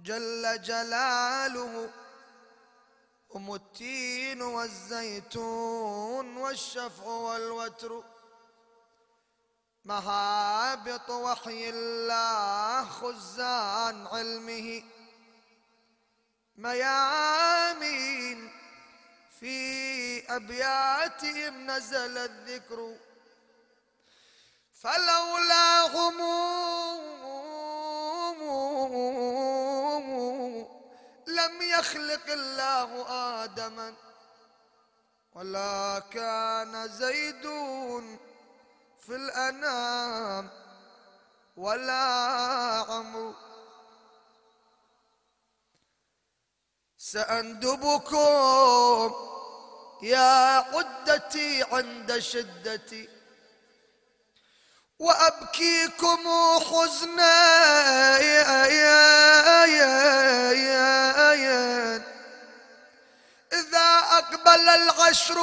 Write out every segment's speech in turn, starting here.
جل جلاله، هم التين والزيتون والشفع والوتر، مهابط وحي الله خزان علمه، ميامين في أبياتهم نزل الذكر، فلولاهم لم يخلق الله آدما، ولا كان زيد في الأنام ولا عمرو. سأندبكم يا عدتي عند شدتي، وأبكيكم حزنا إذا أقبل العشر،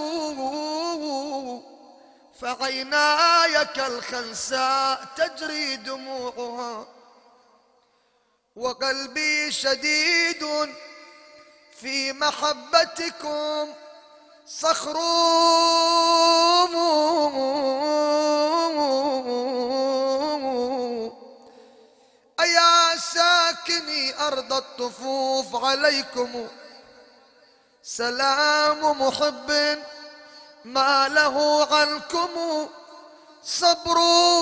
فعيناي كالخنساء تجري دموعها، وقلبي شديد في محبتكم صخر. أيا ساكني أرض الطفوف عليكم سلام محب ما له عنكم صبر.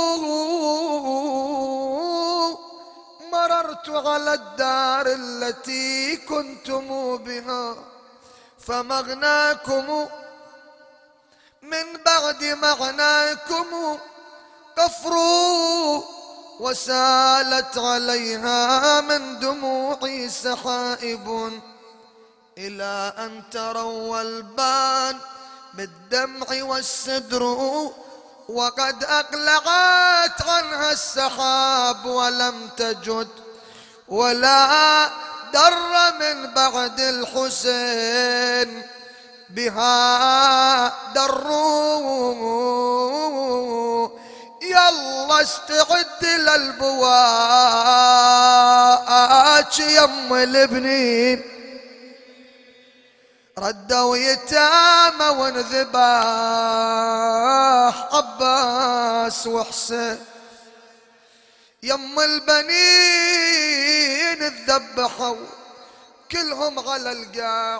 مررت على الدار التي كنتم بها، فمغناكم من بعد مغناكم كفر، وسالت عليها من دموعي سحائب، إلى أن تروا البان بالدمع والسدر، وقد أقلعت عنها السحاب ولم تجد، ولا در من بعد الحسين بها دروا. يلا استعد للبواج يم البنين، ردوا يتامى وانذباح عباس وحسين، يم البنين الذبحوا كلهم على القاع،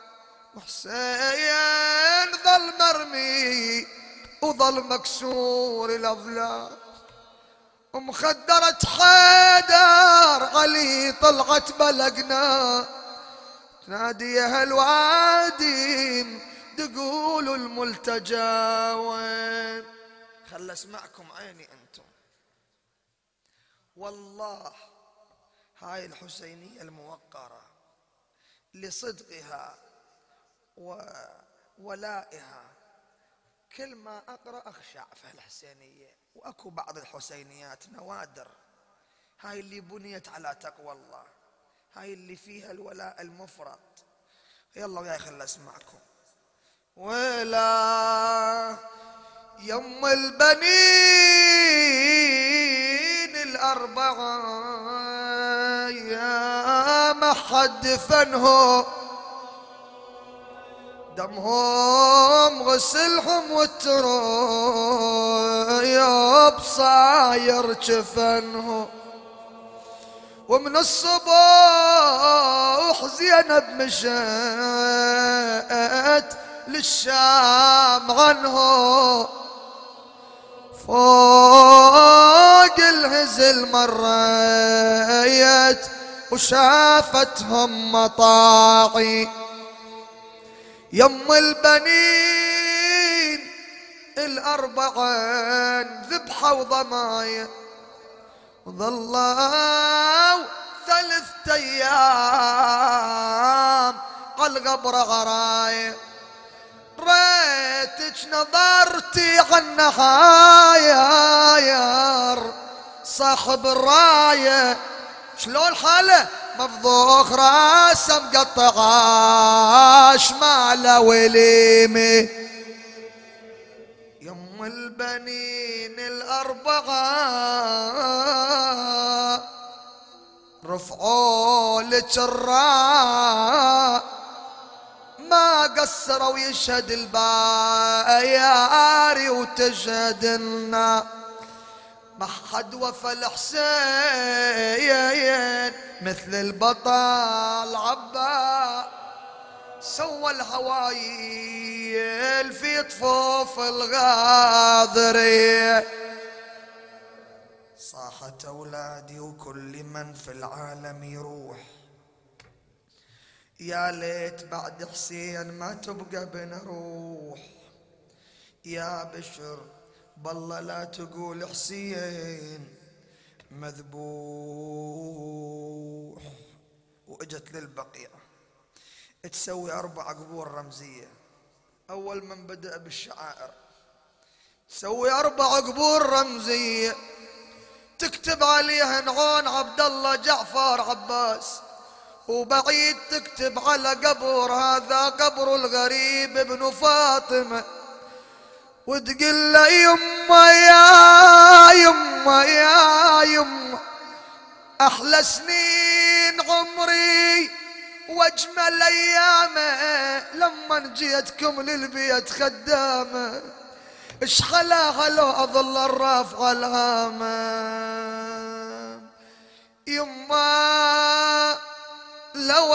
وحسين ظل مرمي وظل مكسور الأضلاع، ومخدرة حيدر علي طلعت بلقنا، تنادي يا الوادي تقولوا الملتجى وين. خل اسمعكم عيني انتم، والله هاي الحسينية الموقرة لصدقها وولائها كل ما اقرأ اخشع في الحسينية، واكو بعض الحسينيات نوادر، هاي اللي بنيت على تقوى الله، هاي اللي فيها الولاء المفرط. يلا وياي خل اسمعكم. ولا يم البنين الأربعة يا ما حد فنهم، دمهم غسلهم والتراب صاير جفنهم، ومن الصبح زينب مشت للشام عنه، فوق الهزل مريت وشافتهم مطاعي، يم البنين الأربعة ذبحوا ضمايا، وظلوا 3 أيام على القبر غراية، ريتك نظرتي عالنهاير صاحب الراية، شلون حاله مفضوخ راسه مقطع شماله وليمه، يم البنين الأربعة رفعوا لك الراء ما قصروا يشهد الباياري وتشهد النا ما حد وفى الحسين مثل البطل عباس سوى الهوايل في طفوف الغاضرية صاحت أولادي وكل من في العالم يروح يا ليت بعد حسين ما تبقى بنروح يا بشر بالله لا تقول حسين مذبوح. واجت للبقيع تسوي 4 قبور رمزية. أول من بدأ بالشعائر تسوي 4 قبور رمزية تكتب عليها نعون عبد الله جعفر عباس وبعيد تكتب على قبر هذا قبر الغريب ابن فاطمة وتقول له يما يا يما يا يما أحلى سنين عمري واجمل ايامه لما جيتكم للبيت خدامه اش خلاها لو اظل الرافعه الهامه يما لو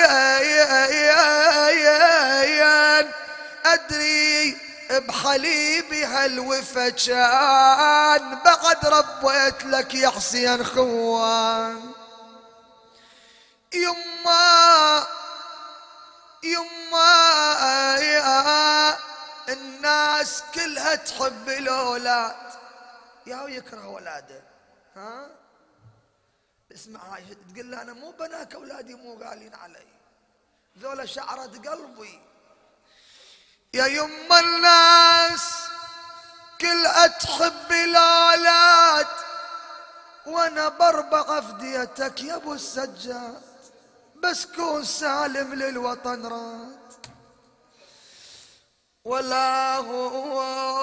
ادري بحليبي هالوفا كان بعد ربيت لك يا حسين خوان يما الناس كلها تحب الاولاد يا هو يكره اولاده ها اسمع هاي تقول له انا مو بناك اولادي مو غالين علي ذولا شعرة قلبي يا يما الناس كلها تحب الاولاد وانا بربع افديتك يا ابو السجاد بس كون سالم للوطن راد ولا هو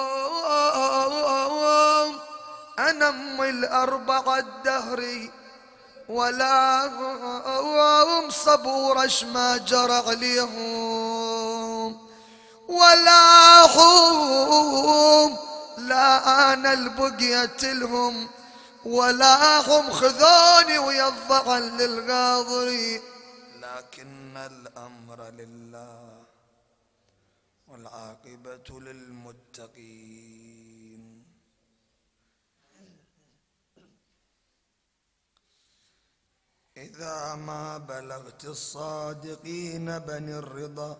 انا امي ال4 الدهري ولا هم صبور اش ما جرى عليهم ولا هم لا انا البقيت لهم ولا هم خذوني ويا الضغن للغاضري لكن الامر لله والعاقبة للمتقين. إذا ما بلغت الصادقين بني الرضا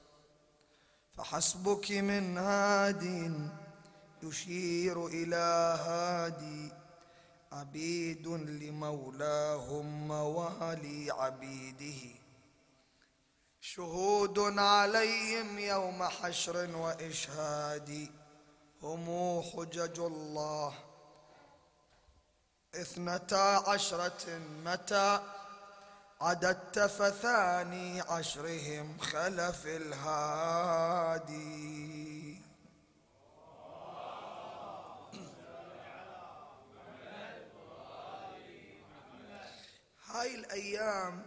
فحسبك من هاد يشير إلى هادي عبيد لمولاهم موالي عبيده شهود عليهم يوم حشر وإشهاد هم حجج الله 12 متى عددت فثاني عشرهم خلف الهادي. هاي الأيام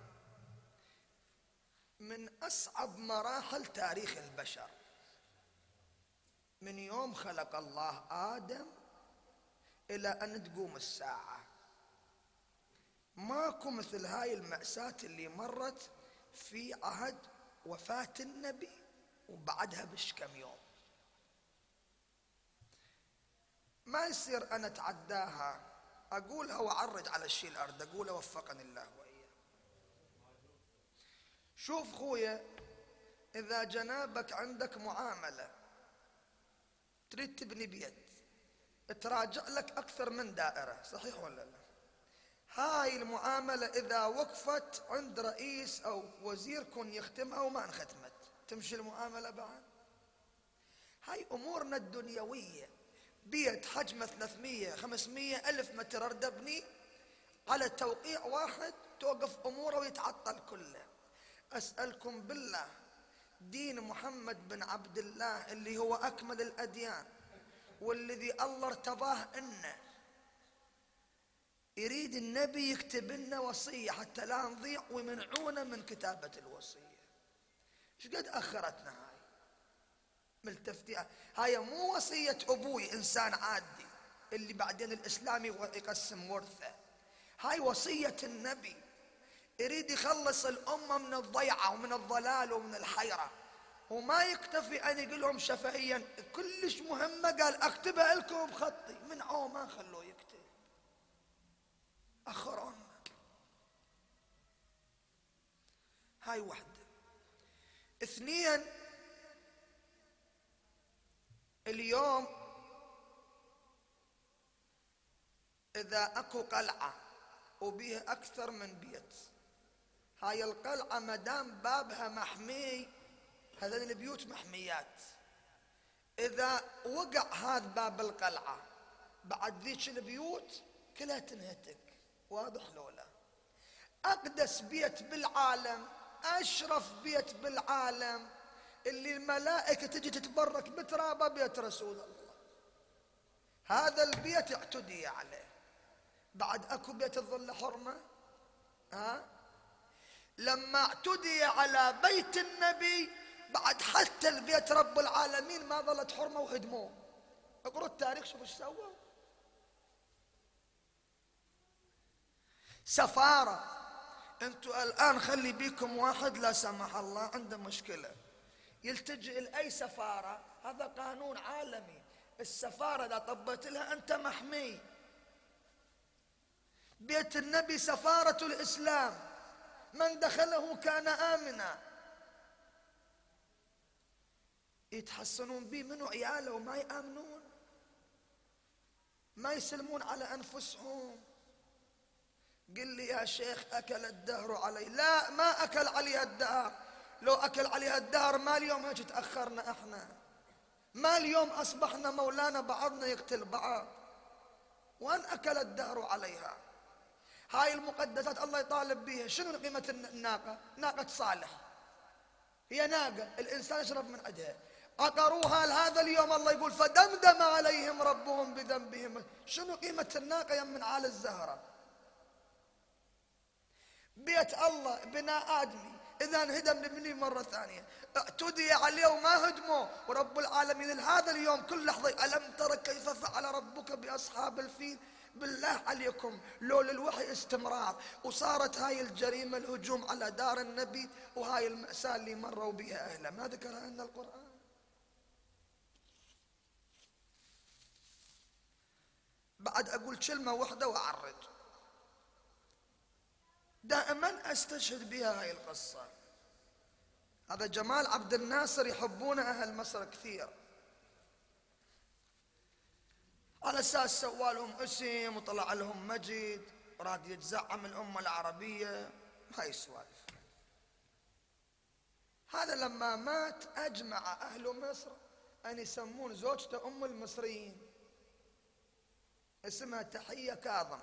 من أصعب مراحل تاريخ البشر من يوم خلق الله آدم إلى أن تقوم الساعة ماكو مثل هاي المأساة اللي مرت في عهد وفاة النبي وبعدها بشكم يوم ما يصير أنا أتعداها أقولها وأعرج على الشيء الأرض أقولها وفقني الله وإياه. شوف خويا إذا جنابك عندك معاملة تريد تبني بيت تراجع لك أكثر من دائرة صحيح ولا لا؟ هاي المعاملة إذا وقفت عند رئيس أو وزير كن يختمها وما انختمت تمشي المعاملة بعد. هاي أمورنا الدنيوية بيت حجمه 300 500 ألف متر أريد أبني على توقيع واحد توقف أموره ويتعطل كله. أسألكم بالله دين محمد بن عبد الله اللي هو أكمل الأديان والذي الله ارتضاه إنه يريد النبي يكتب لنا وصية حتى لا نضيع ويمنعونا من كتابة الوصية. ايش قد أخرتنا هاي ملتفتين؟ هاي مو وصية أبوي إنسان عادي اللي بعدين الإسلام يقسم ورثه، هاي وصية النبي يريد يخلص الأمة من الضيعة ومن الضلال ومن الحيرة، وما يكتفي أن يقول لهم شفهيا كلش مهمة، قال أكتبها لكم بخطي، منعوه ما خلوه يكتب، أخرون. هاي واحدة. اثنين، اليوم إذا أكو قلعة وبيها أكثر من بيت، هاي القلعة مدام بابها محمي، هذين البيوت محميات، إذا وقع هذا باب القلعة بعد ذيك البيوت كلها تنهتك. واضح لولا؟ أقدس بيت بالعالم، أشرف بيت بالعالم، اللي الملائكة تجي تتبرك بترابه، بيت رسول الله. هذا البيت اعتدي عليه. بعد أكو بيت الظل حرمة؟ لما اعتدي على بيت النبي بعد حتى البيت رب العالمين ما ظلت حرمة وهدموه. اقروا التاريخ شوفوا ايش سووا. سفارة، انتوا الآن خلي بيكم واحد لا سمح الله عنده مشكلة يلتجئ لأي سفارة، هذا قانون عالمي، السفارة إذا طبت لها أنت محمي. بيت النبي سفارة الإسلام، من دخله كان آمنا. يتحسنون به منو؟ عياله، وما يآمنون، ما يسلمون على أنفسهم. قل لي يا شيخ أكل الدهر علي، لا ما أكل عليها الدهر، لو أكل عليها الدهر ما اليوم هيك تأخرنا احنا، ما اليوم أصبحنا مولانا بعضنا يقتل بعض، وأن أكل الدهر عليها. هاي المقدسات الله يطالب بها. شنو قيمة الناقة؟ ناقة صالح، هي ناقة الإنسان يشرب من عندها، عقروها لهذا اليوم الله يقول فدمدم عليهم ربهم بذنبهم. شنو قيمة الناقة يا من عال الزهرة؟ بيت الله بناء آدمي إذا انهدم نبنيه مرة ثانية، اعتدي عليه وما هدموه، ورب العالمين هذا اليوم كل لحظة ألم تر كيف فعل ربك بأصحاب الفيل. بالله عليكم لو للوحي استمرار وصارت هاي الجريمة الهجوم على دار النبي وهاي المأساة اللي مروا بها أهله، ما ذكرها لنا القرآن؟ بعد أقول كلمة واحدة وأعرض، دائما أستشهد بها هاي القصة. هذا جمال عبد الناصر يحبونه أهل مصر كثير، على أساس سوالهم اسم وطلع لهم مجد وراد يتزعم الأمة العربية، هاي السوالف. هذا لما مات أجمع أهل مصر أن يسمون زوجته أم المصريين، اسمها تحية كاظم،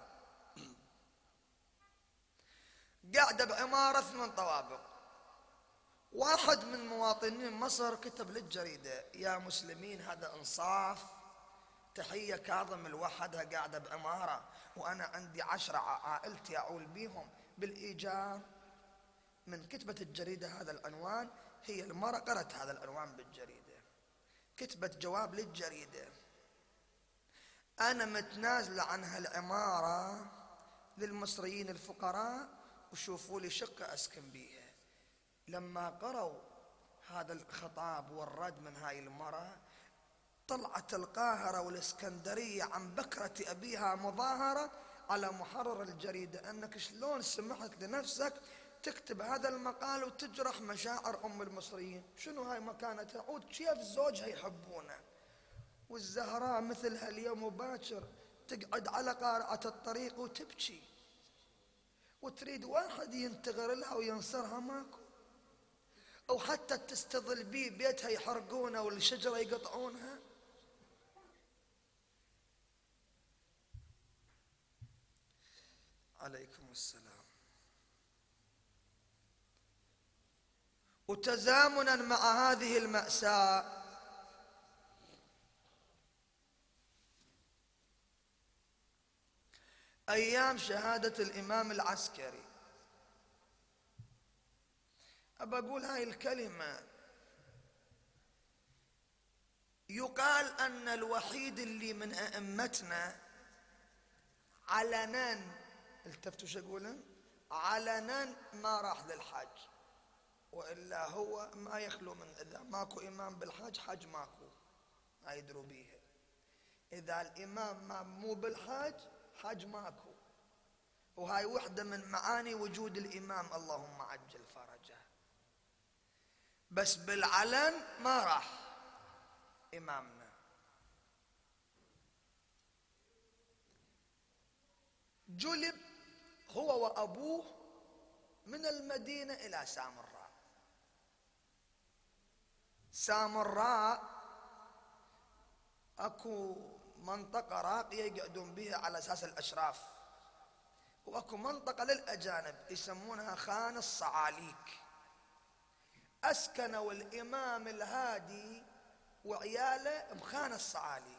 قاعدة بعمارة 8 طوابق. واحد من مواطنين مصر كتب للجريدة يا مسلمين هذا إنصاف، تحية كاظم لوحدها قاعدة بعمارة وأنا عندي 10 عائلتي أعول بيهم بالإيجار. من كتبت الجريدة هذا العنوان، هي المرأة قرأت هذا العنوان بالجريدة، كتبت جواب للجريدة أنا متنازلة عن هالعمارة للمصريين الفقراء وشوفوا لي شقة أسكن بيها. لما قرأوا هذا الخطاب والرد من هاي المرأة، طلعت القاهرة والإسكندرية عن بكرة أبيها مظاهرة على محرر الجريدة أنك شلون سمحت لنفسك تكتب هذا المقال وتجرح مشاعر أم المصريين. شنو هاي مكانتها؟ عود كيف زوجها يحبونه. والزهراء مثلها اليوم وباكر تقعد على قارعة الطريق وتبكي وتريد واحد ينتغر لها وينصرها، ماكو، أو حتى تستظل بيه بيتها يحرقونه والشجرة يقطعونها. عليكم السلام. وتزامنا مع هذه المأساة أيام شهادة الإمام العسكري. أبى أقول هاي الكلمة، يقال أن الوحيد اللي من أئمتنا علنا، التفتوا شو يقولون، علنا ما راح للحج، وإلا هو ما يخلو من إذا ماكو إمام بالحج حج ماكو، ما يدروا بيها. إذا الإمام مو بالحج حج ماكو، وهاي وحدة من معاني وجود الإمام، اللهم عجل فرجه. بس بالعلن ما راح إمامنا. جلب هو وأبوه من المدينة إلى سامراء. سامراء أكو منطقة راقية يقعدون بها على أساس الأشراف، وأكو منطقة للأجانب يسمونها خان الصعاليك. أسكنوا الإمام الهادي وعياله بخان الصعاليك.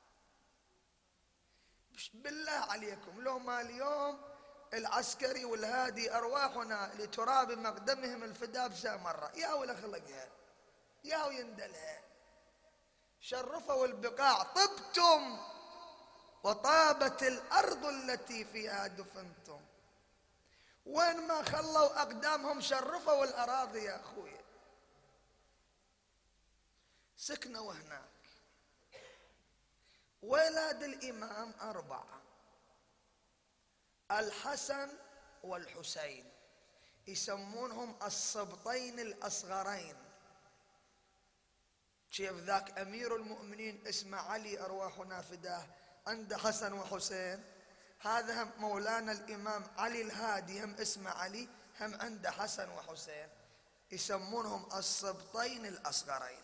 بالله عليكم لو ما اليوم العسكري والهادي أرواحنا لتراب مقدمهم الفداء بسامراء، يا ولا خلقها يا ويندلها، شرفوا البقاع طبتم وطابت الأرض التي فيها دفنتم. وين ما خلوا أقدامهم شرفوا الأراضي يا أخوي. سكنوا هناك. ولاد الإمام 4، الحسن والحسين، يسمونهم السبطين الأصغرين. كيف ذاك أمير المؤمنين اسمه علي أرواحنا فداه عنده حسن وحسين، هذا هم مولانا الإمام علي الهادي هم اسمه علي، هم عنده حسن وحسين، يسمونهم السبطين الأصغرين.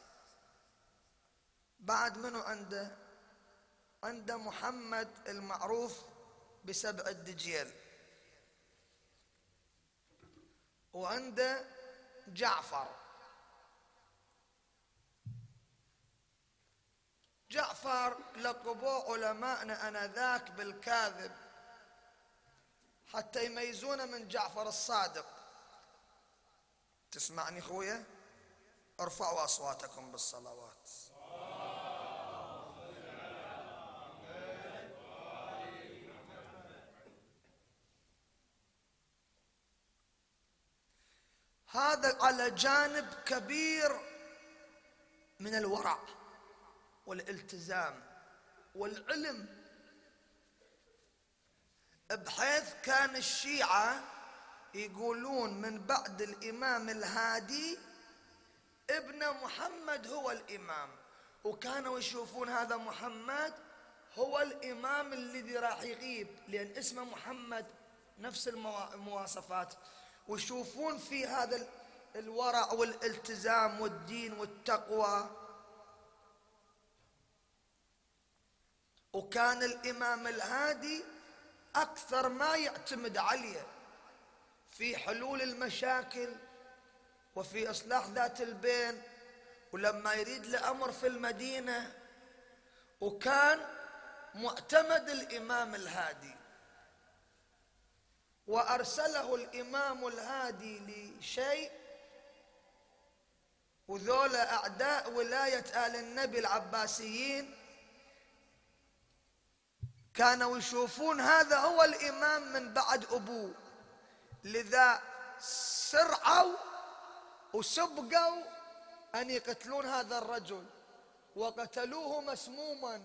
بعد منو عنده محمد المعروف بسبع الدجيل، وعنده جعفر. جعفر لقبوه علماءنا انذاك بالكاذب حتى يميزونه من جعفر الصادق. تسمعني خويا؟ ارفعوا اصواتكم بالصلوات. هذا على جانب كبير من الورع والالتزام والعلم، بحيث كان الشيعة يقولون من بعد الإمام الهادي ابن محمد هو الإمام، وكانوا يشوفون هذا محمد هو الإمام الذي راح يغيب، لأن اسمه محمد نفس المواصفات، ويشوفون في هذا الورع والالتزام والدين والتقوى. وكان الإمام الهادي أكثر ما يعتمد عليه في حلول المشاكل وفي إصلاح ذات البين، ولما يريد لأمر في المدينة. وكان معتمد الإمام الهادي، وأرسله الإمام الهادي لشيء، وذولا أعداء ولاية آل النبي العباسيين كانوا يشوفون هذا هو الإمام من بعد أبوه، لذا سرعوا وسبقوا أن يقتلون هذا الرجل، وقتلوه مسموما.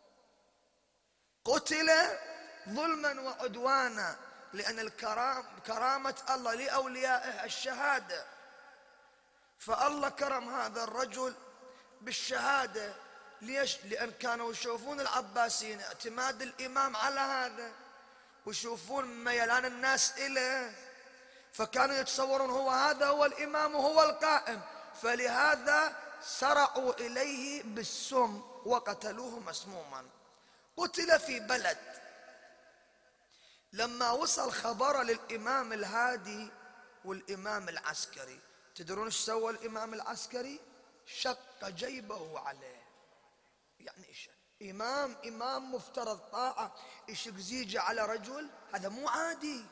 قتل ظلما وعدوانا، لأن كرامة الله لأوليائه الشهادة، فالله كرم هذا الرجل بالشهادة. ليش؟ لأن كانوا يشوفون العباسيين اعتماد الإمام على هذا، ويشوفون ميلان الناس إليه، فكانوا يتصورون هذا هو الإمام وهو القائم، فلهذا سرعوا إليه بالسم وقتلوه مسموما. قتل في بلد. لما وصل خبر للإمام الهادي والإمام العسكري، تدرون ايش سوى الإمام العسكري؟ شق جيبه عليه. يعني ايش؟ إمام مفترض طاعة يشق زيجة على رجل، هذا مو عادي.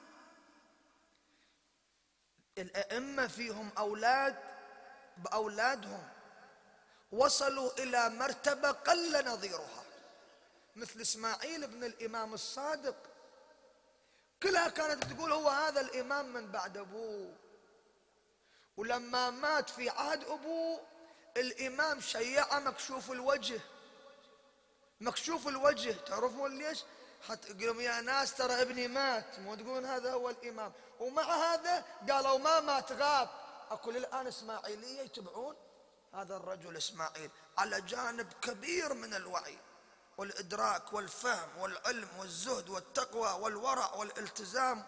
الأئمة فيهم أولاد بأولادهم وصلوا إلى مرتبة قل نظيرها، مثل إسماعيل بن الإمام الصادق، كلها كانت تقول هو هذا الإمام من بعد أبوه. ولما مات في عهد أبوه الإمام شيعه مكشوف الوجه، مكشوف الوجه. تعرفون ليش؟ حتى يقولون يا ناس ترى ابني مات، مو تقولون هذا هو الإمام. ومع هذا قالوا ما مات، غاب. أقول الآن إسماعيلية يتبعون هذا الرجل إسماعيل على جانب كبير من الوعي والإدراك والفهم والعلم والزهد والتقوى والورع والالتزام.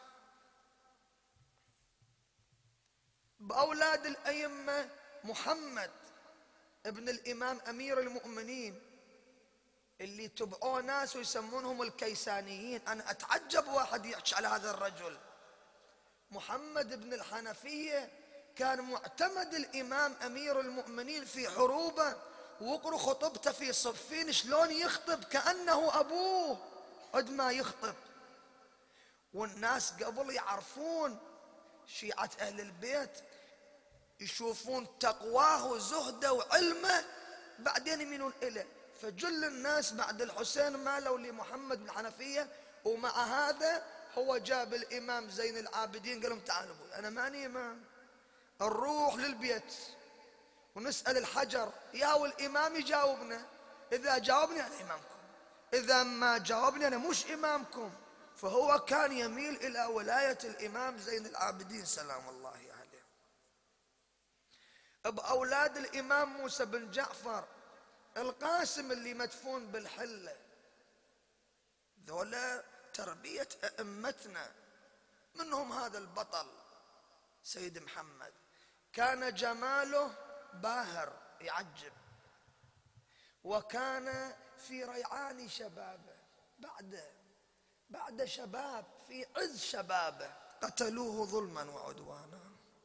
بأولاد الأئمة محمد ابن الإمام أمير المؤمنين اللي تبعوه ناس ويسمونهم الكيسانيين. أنا أتعجب واحد يحكي على هذا الرجل. محمد بن الحنفية كان معتمد الإمام أمير المؤمنين في حروبه، وقروا خطبته في صفين شلون يخطب كأنه أبوه قد ما يخطب. والناس قبل يعرفون شيعة أهل البيت، يشوفون تقواه وزهده وعلمه بعدين يميلون إليه. فجل الناس بعد الحسين مالوا لمحمد بن الحنفية، ومع هذا هو جاب الإمام زين العابدين قال لهم تعالوا أبوي أنا ماني إمام، نروح للبيت ونسأل الحجر يا والإمام يجاوبنا، إذا جاوبني أنا إمامكم، إذا ما جاوبني أنا مش إمامكم. فهو كان يميل إلى ولاية الإمام زين العابدين سلام الله عليه. بأولاد الإمام موسى بن جعفر القاسم اللي مدفون بالحلة، ذولا تربية أئمتنا. منهم هذا البطل سيد محمد، كان جماله باهر يعجب، وكان في ريعان شبابه. بعد شباب في عز شبابه قتلوه ظلما وعدوانا.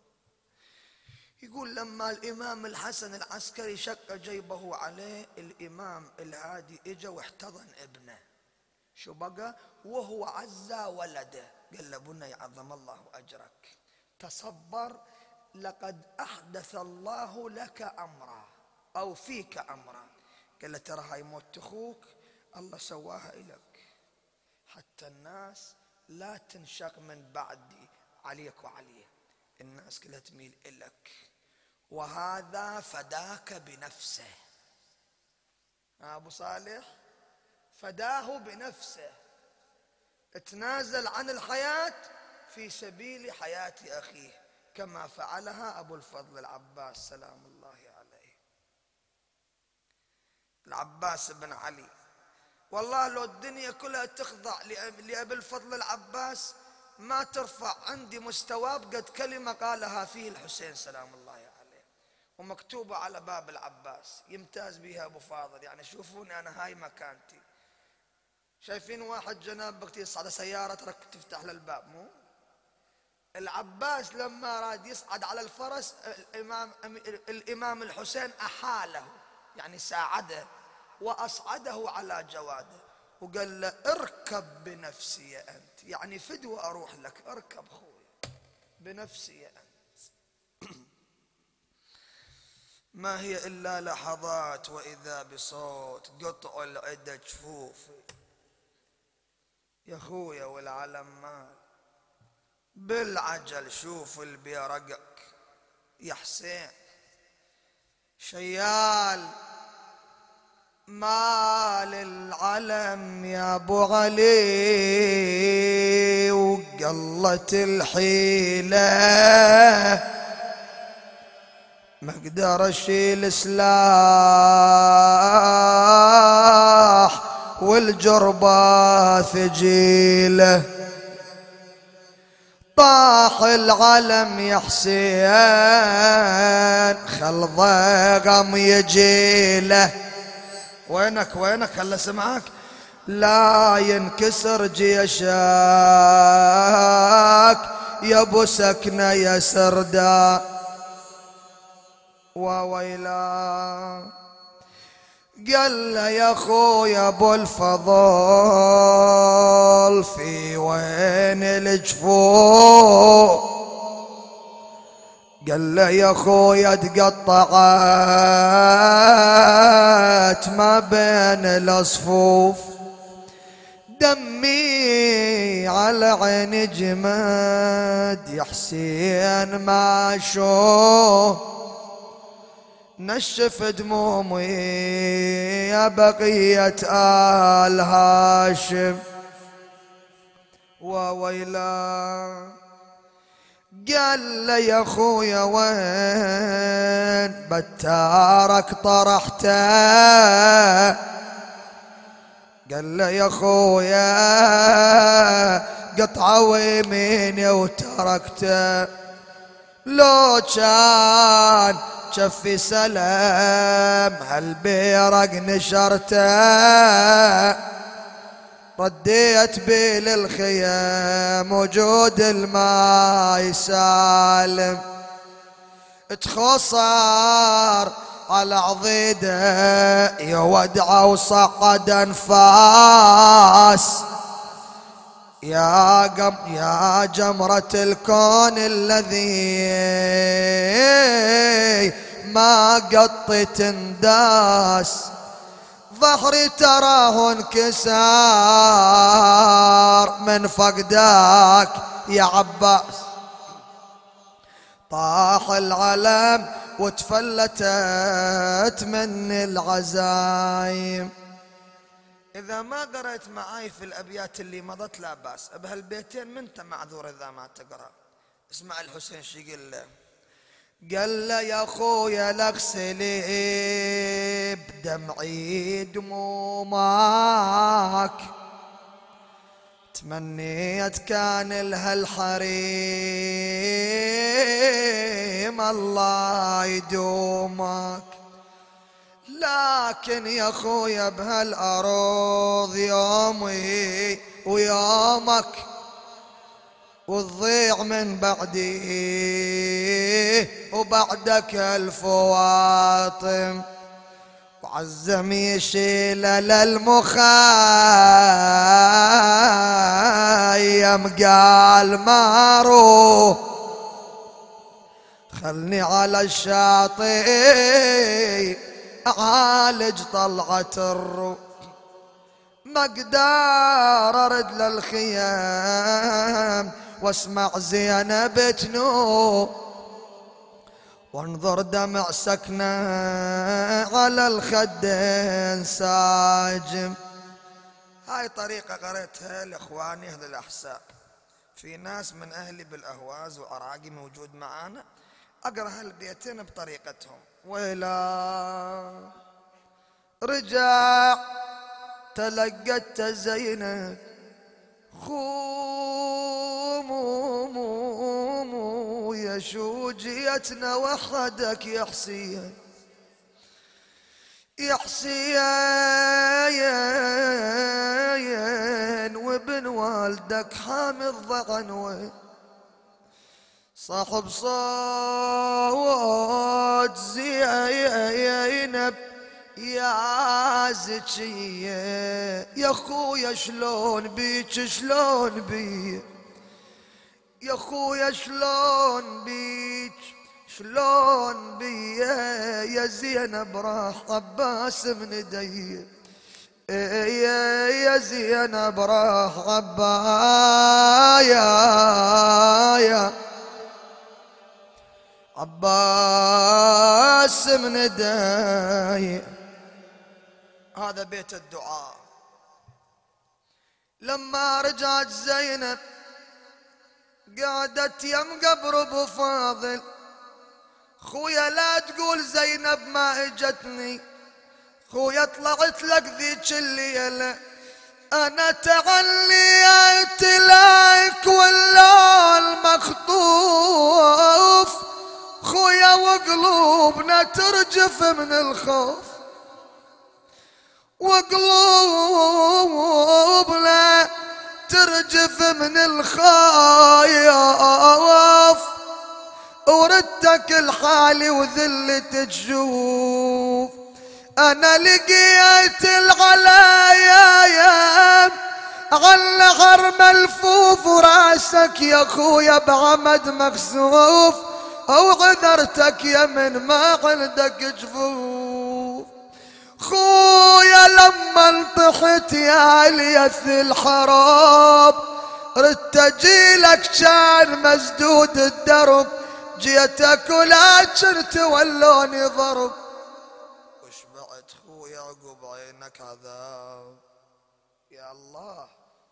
يقول لما الإمام الحسن العسكري شق جيبه عليه، الإمام الهادي اجا واحتضن ابنه. شو بقى؟ وهو عزى ولده، قال له بني عظم الله أجرك، تصبر، لقد أحدث الله لك أمرا أو فيك أمرا. قال له ترى هاي موت أخوك الله سواها إلك، حتى الناس لا تنشق من بعدي عليك وعليه، الناس كلها تميل إلك، وهذا فداك بنفسه. أبو صالح فداه بنفسه، تنازل عن الحياة في سبيل حياة أخيه، كما فعلها أبو الفضل العباس سلام الله عليه. العباس بن علي، والله لو الدنيا كلها تخضع لأبي الفضل العباس ما ترفع عندي مستواه بقد كلمة قالها فيه الحسين سلام الله عليه، ومكتوبة على باب العباس يمتاز بها أبو فاضل. يعني شوفوني أنا هاي مكانتي. شايفين واحد جنابك يصعد سيارة ترك تفتح له الباب؟ مو العباس لما راد يصعد على الفرس الإمام الحسين أحاله، يعني ساعده وأصعده على جواده، وقال له اركب بنفسي أنت، يعني فدوى أروح لك، اركب خويا بنفسي أنت. ما هي إلا لحظات وإذا بصوت قطع العدة جفوفي، يا خويا والعلم مال بالعجل، شوف اللي بيرقك يا حسين. شيال مال العلم يا ابو علي، وقلت الحيله ما اقدر اشيل سلاح والجربة ثقيله، طاح العلم يا حسين خل ضيغم يجيله. وينك هلا سمعك؟ لا ينكسر جيشك يا ابو سكنه يا سردا، وويلا قال له يا خويا ابو الفضل في وين الجفوف؟ قال له يا خويا تقطعت ما بين الأصفوف، دمي على عين جماد يا حسين ما شوف، نشف دمومي يا بقية آل هاشم وويلا. قال له يا خويا وين بتارك طرحته؟ قال له يا خويا قطعة ويميني وتركته، لو كان شفي سلام هالبيرق نشرته، رديت بي للخيام وجود الماي سالم، تخصر على عضيده يودع وصعد انفاس، يا جمرة الكون الذي ما قط تنداس، ظهري تراه انكسار من فقداك يا عباس، طاح العلم وتفلتت من العزايم. إذا ما قرأت معاي في الأبيات اللي مضت لا بأس، بهالبيتين من أنت معذور إذا ما تقرأ. اسمع الحسين شي يقول له، قال له يا خويا لاغسلي بدمعي دمومك، تمنيت كان لها الحريم الله يدومك، لكن يا خويا بهالأرض يومي ويومك وتضيع من بعدي وبعدك الفواطم، وعزم يشيل للمخيم قال ما اروح، خلني على الشاطئ اعالج طلعة الروح، ما اقدر ارد للخيام واسمع زينب تنوح، وانظر دمع سكنة على الخدين ساجم. هاي طريقة قريتها لاخواني اهل الاحساء، في ناس من اهلي بالاهواز وعراقي موجود معانا، اقرا هالبيتين بطريقتهم. ويلا رجع تلقت زينب خومو يا شو جيتنا وحدك يا حسين، يا حسين وابن والدك حامل ضغن وين، صاحب صوت زينب يا زكية، يا خويا شلون بيك شلون بيك، يا خويا شلون بيك شلون بي يا زينب راح عباس من ايدي، يا زينب راح يا عباس من ايدي. هذا بيت الدعاء. لما رجعت زينب قعدت يم قبر ابو فاضل، خويا لا تقول زينب ما اجتني، خويا طلعت لك ذيك الليله انا تعليت لك ولا المخطوف، خويا وقلوبنا ترجف من الخوف، وقلوبنا ترجف من الخوف، وردك الحالي وذلة تشوف، أنا لقيت الغلايا غلغر ملفوف وراسك يا خويا بعمد مكسوف، وعذرتك يا من ما عندك جفوف. خويا لما انطحت يا اليث الحراب ردت اجيلك كان مسدود الدرب، جيتك ولكن تولوني ضرب. وشبعت خويا عقب عينك عذاب يا الله.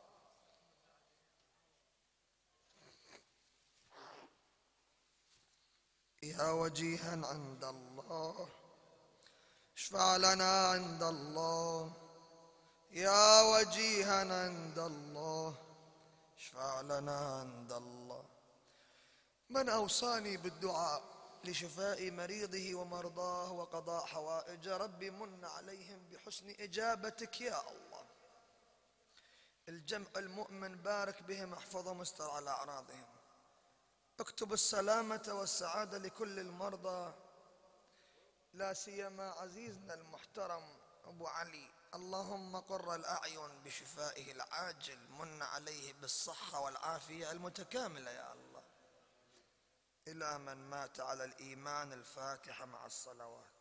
يا وجيها عند الله اشفع لنا عند الله، يا وجيها عند الله اشفع لنا عند الله. من أوصاني بالدعاء لشفاء مريضه ومرضاه وقضاء حوائج، ربي من عليهم بحسن إجابتك يا الله. الجمع المؤمن بارك بهم احفظهم استر على أعراضهم، اكتب السلامة والسعادة لكل المرضى، لا سيما عزيزنا المحترم أبو علي، اللهم قر الأعين بشفائه العاجل، من عليه بالصحة والعافية المتكاملة يا الله. إلى من مات على الإيمان الفاتحة مع الصلوات.